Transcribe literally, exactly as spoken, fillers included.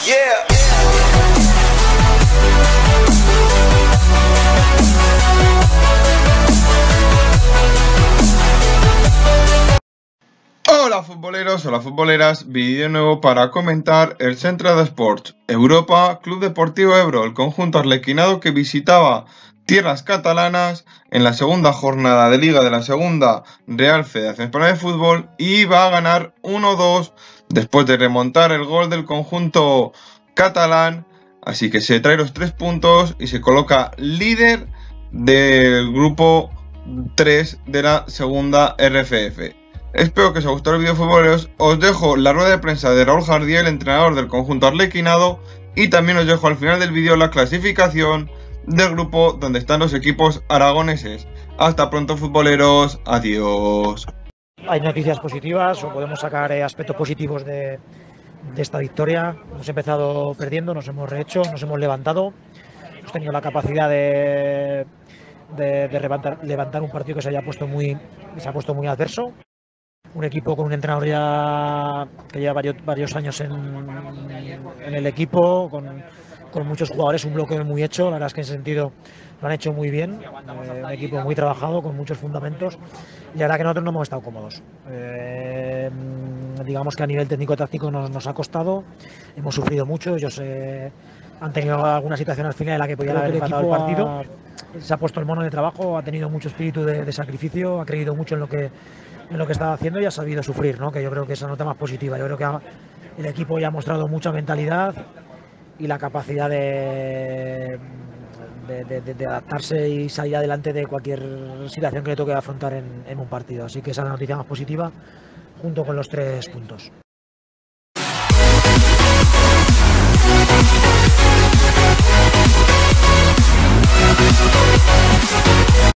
Yeah. Hola futboleros, hola futboleras, vídeo nuevo para comentar el Centre d'Esports Europa Club Deportivo Ebro, el conjunto arlequinado que visitaba tierras catalanas en la segunda jornada de Liga de la Segunda Real Federación Española de Fútbol y va a ganar uno dos después de remontar el gol del conjunto catalán, así que se trae los tres puntos y se coloca líder del grupo tres de la segunda R F F. Espero que os haya gustado el vídeo futboleros. Os dejo la rueda de prensa de Raúl Jardiel, el entrenador del conjunto arlequinado, y también os dejo al final del vídeo la clasificación del grupo donde están los equipos aragoneses. Hasta pronto futboleros, adiós. Hay noticias positivas o podemos sacar eh, aspectos positivos de, de esta victoria. Hemos empezado perdiendo, nos hemos rehecho, nos hemos levantado, hemos tenido la capacidad de, de, de levantar, levantar un partido que se haya puesto muy, que se ha puesto muy adverso. Un equipo con un entrenador ya que lleva varios, varios años en, en el equipo, con, con muchos jugadores, un bloque muy hecho. La verdad es que en ese sentido lo han hecho muy bien. Eh, un equipo muy trabajado, con muchos fundamentos. Y la verdad que nosotros no hemos estado cómodos. Eh, digamos que a nivel técnico-táctico nos, nos ha costado. Hemos sufrido mucho. Ellos eh, han tenido alguna situación al final en la que podían haber empatado el partido. Ha, se ha puesto el mono de trabajo, ha tenido mucho espíritu de, de sacrificio, ha creído mucho en lo que en lo que estaba haciendo y ha sabido sufrir, ¿no? Que yo creo que esa nota más positiva. Yo creo que ha, el equipo ya ha mostrado mucha mentalidad y la capacidad de, de, de, de adaptarse y salir adelante de cualquier situación que le toque afrontar en, en un partido. Así que esa es la noticia más positiva junto con los tres puntos.